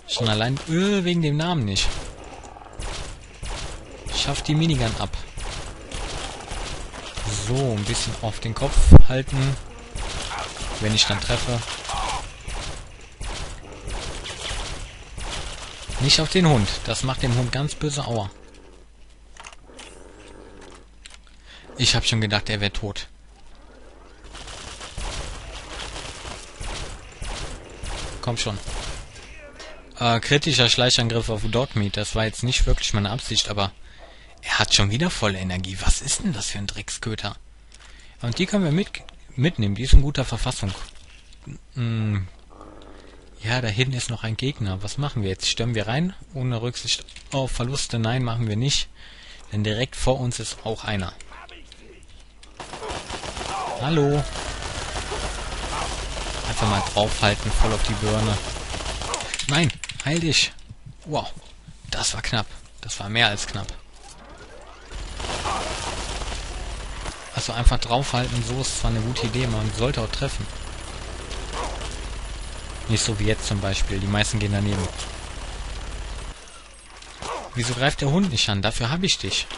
Schon allein wegen dem Namen nicht. Schafft die Minigun ab. So, ein bisschen auf den Kopf halten. Wenn ich dann treffe. Nicht auf den Hund. Das macht dem Hund ganz böse Aua. Ich habe schon gedacht, er wäre tot. Komm schon. Kritischer Schleichangriff auf Dogmeat. Das war jetzt nicht wirklich meine Absicht, aber er hat schon wieder volle Energie. Was ist denn das für ein Drecksköter? Und die können wir mitnehmen. Die ist in guter Verfassung. Ja, da hinten ist noch ein Gegner. Was machen wir jetzt? Stürmen wir rein? Ohne Rücksicht auf Verluste? Nein, machen wir nicht. Denn direkt vor uns ist auch einer. Hallo. Einfach mal draufhalten, voll auf die Birne. Nein, heil dich. Wow, das war knapp. Das war mehr als knapp. Also einfach draufhalten, so ist zwar eine gute Idee, man sollte auch treffen. Nicht so wie jetzt zum Beispiel, die meisten gehen daneben. Wieso greift der Hund nicht an? Dafür habe ich dich.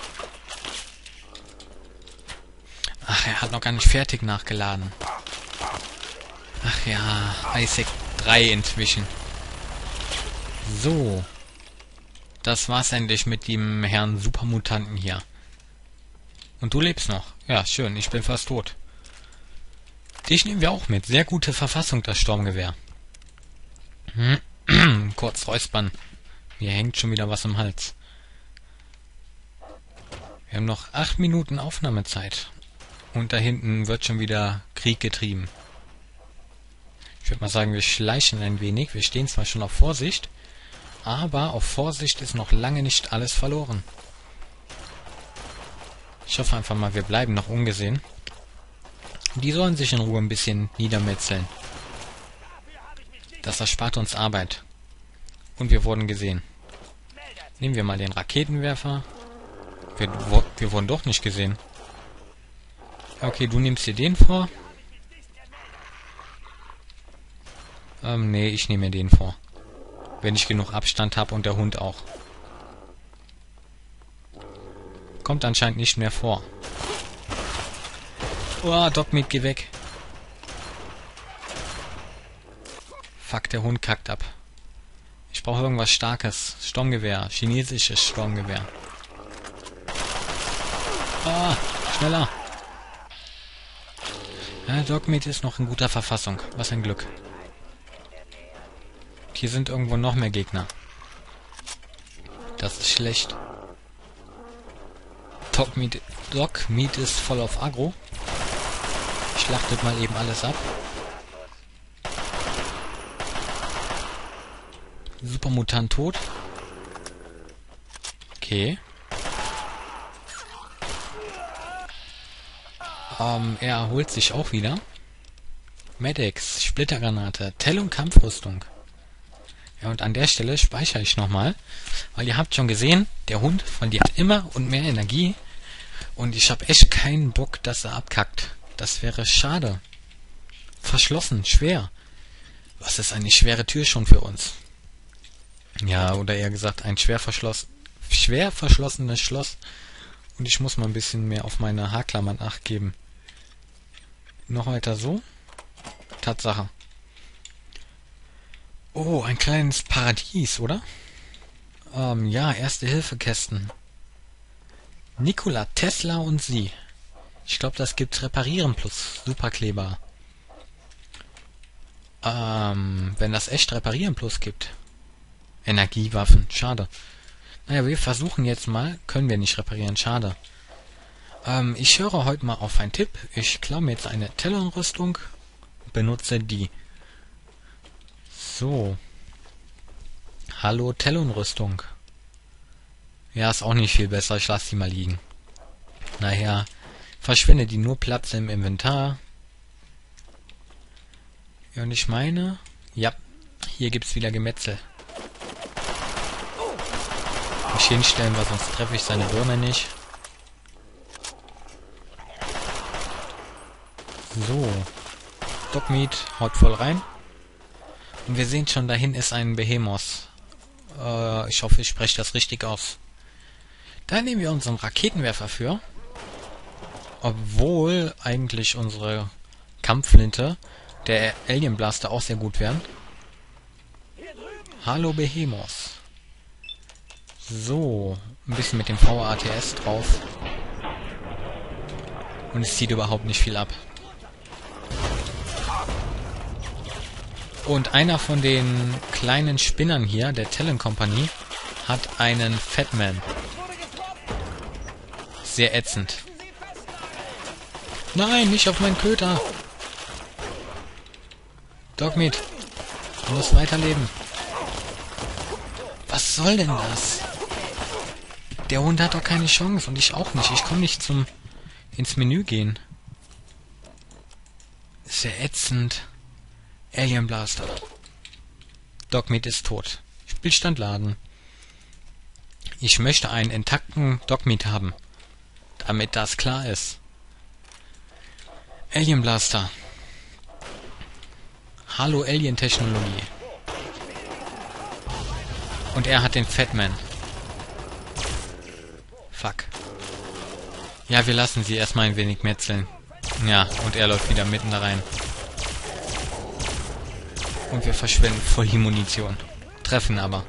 Ach, er hat noch gar nicht fertig nachgeladen. Ach ja, Isaac 3 inzwischen. So. Das war's endlich mit dem Herrn Supermutanten hier. Und du lebst noch. Ja, schön, ich bin fast tot. Dich nehmen wir auch mit. Sehr gute Verfassung, das Sturmgewehr. Kurz räuspern. Mir hängt schon wieder was im Hals. Wir haben noch 8 Minuten Aufnahmezeit. Und da hinten wird schon wieder Krieg getrieben. Ich würde mal sagen, wir schleichen ein wenig. Wir stehen zwar schon auf Vorsicht, aber auf Vorsicht ist noch lange nicht alles verloren. Ich hoffe einfach mal, wir bleiben noch ungesehen. Die sollen sich in Ruhe ein bisschen niedermetzeln. Das erspart uns Arbeit. Und wir wurden gesehen. Nehmen wir mal den Raketenwerfer. Wir wurden doch nicht gesehen. Okay, du nimmst dir den vor. Nee, ich nehme mir den vor. Wenn ich genug Abstand habe und der Hund auch. Kommt anscheinend nicht mehr vor. Oh, Dogmeat, geh weg. Fuck, der Hund kackt ab. Ich brauche irgendwas Starkes. Sturmgewehr. Chinesisches Sturmgewehr. Ah, schneller. Ja, Dogmeat ist noch in guter Verfassung. Was ein Glück. Hier sind irgendwo noch mehr Gegner. Das ist schlecht. Dogmeat ist voll auf Aggro. Schlachtet mal eben alles ab. Supermutant tot. Okay. Er erholt sich auch wieder. Medics, Splittergranate, Tellung Kampfrüstung. Ja, und an der Stelle speichere ich nochmal, weil ihr habt schon gesehen, der Hund verliert immer und mehr Energie und ich habe echt keinen Bock, dass er abkackt. Das wäre schade. Verschlossen, schwer. Was ist eine schwere Tür schon für uns? Ja, oder eher gesagt, ein schwer verschlossenes Schloss. Und ich muss mal ein bisschen mehr auf meine Haarklammern Acht geben. Noch weiter so. Tatsache. Oh, ein kleines Paradies, oder? Ja, Erste-Hilfe-Kästen. Nikola Tesla und sie. Ich glaube, das gibt Reparieren plus Superkleber. Wenn das echt Reparieren plus gibt. Energiewaffen, schade. Naja, wir versuchen jetzt mal. Können wir nicht reparieren, schade. Ich höre heute mal auf einen Tipp. Ich klaue mir jetzt eine Talon-Rüstung. Benutze die. So. Hallo, Talon-Rüstung. Ja, ist auch nicht viel besser. Ich lasse die mal liegen. Naja, verschwende die nur Platz im Inventar. Ja, und ich meine... Ja, hier gibt's wieder Gemetzel. Nicht hinstellen, weil sonst treffe ich seine Würmer nicht. So. Dogmeat haut voll rein. Und wir sehen schon, dahin ist ein Behemoth. Ich hoffe, ich spreche das richtig aus. Da nehmen wir unseren Raketenwerfer für. Obwohl eigentlich unsere Kampfflinte, der Alien Blaster auch sehr gut wären. Hallo Behemoth. So, ein bisschen mit dem VATS drauf. Und es zieht überhaupt nicht viel ab. Und einer von den kleinen Spinnern hier, der Talon Company, hat einen Fatman. Sehr ätzend. Nein, nicht auf meinen Köter. Dogmeat, du musst weiterleben. Was soll denn das? Der Hund hat doch keine Chance und ich auch nicht. Ich komme nicht ins Menü gehen. Ist ja ätzend. Alien Blaster. Dogmeat ist tot. Spielstand laden. Ich möchte einen intakten Dogmeat haben. Damit das klar ist. Alien Blaster. Hallo Alien-Technologie. Und er hat den Fatman. Fuck. Ja, wir lassen sie erstmal ein wenig metzeln. Ja, und er läuft wieder mitten da rein. Und wir verschwenden voll die Munition. Treffen aber.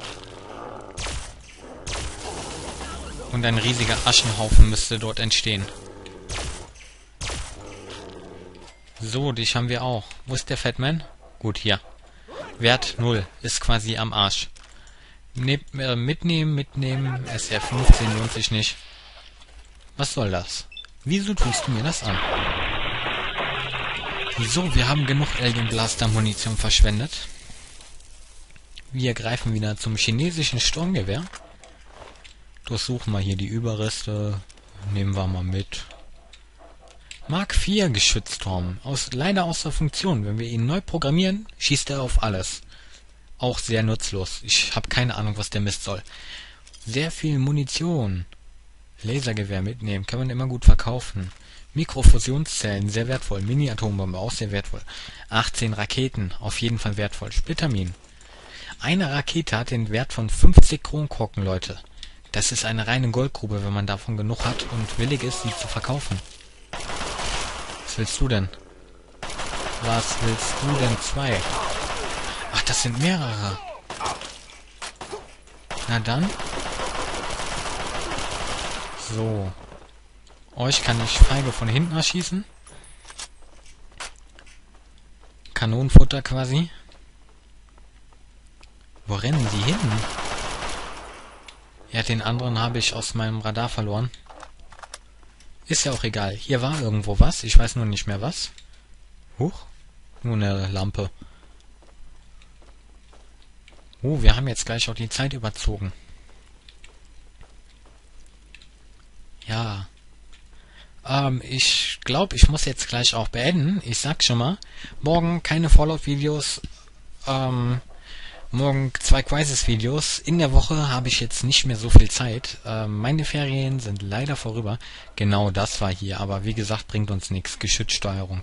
Und ein riesiger Aschenhaufen müsste dort entstehen. So, dich haben wir auch. Wo ist der Fatman? Gut, hier. Wert 0. Ist quasi am Arsch. Mitnehmen. SR15 lohnt sich nicht. Was soll das? Wieso tust du mir das an? So, wir haben genug Alien Blaster Munition verschwendet. Wir greifen wieder zum chinesischen Sturmgewehr. Durchsuchen wir hier die Überreste. Nehmen wir mal mit. Mark IV Geschützturm. Leider außer Funktion. Wenn wir ihn neu programmieren, schießt er auf alles. Auch sehr nutzlos. Ich habe keine Ahnung, was der Mist soll. Sehr viel Munition. Lasergewehr mitnehmen. Kann man immer gut verkaufen. Mikrofusionszellen, sehr wertvoll. Mini-Atombombe, auch sehr wertvoll. 18 Raketen, auf jeden Fall wertvoll. Splitterminen. Eine Rakete hat den Wert von 50 Kronkorken, Leute. Das ist eine reine Goldgrube, wenn man davon genug hat und willig ist, sie zu verkaufen. Was willst du denn? Was willst du denn? 2? Ach, das sind mehrere. Na dann. So. Euch kann ich feige von hinten erschießen. Kanonenfutter quasi. Wo rennen sie hin? Ja, den anderen habe ich aus meinem Radar verloren. Ist ja auch egal. Hier war irgendwo was. Ich weiß nur nicht mehr was. Huch. Nur eine Lampe. Wir haben jetzt gleich auch die Zeit überzogen. Ja. Ich glaube, ich muss jetzt gleich auch beenden. Ich sag schon mal, morgen keine Fallout-Videos. Morgen 2 Crisis-Videos. In der Woche habe ich jetzt nicht mehr so viel Zeit. Meine Ferien sind leider vorüber. Genau das war hier. Aber wie gesagt, bringt uns nichts. Geschützsteuerung.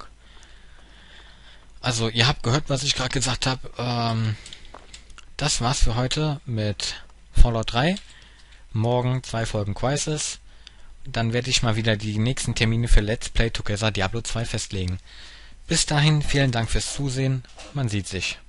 Also, ihr habt gehört, was ich gerade gesagt habe. Das war's für heute mit Fallout 3. Morgen 2 Folgen Crisis. Dann werde ich mal wieder die nächsten Termine für Let's Play Together Diablo 2 festlegen. Bis dahin, vielen Dank fürs Zusehen. Man sieht sich.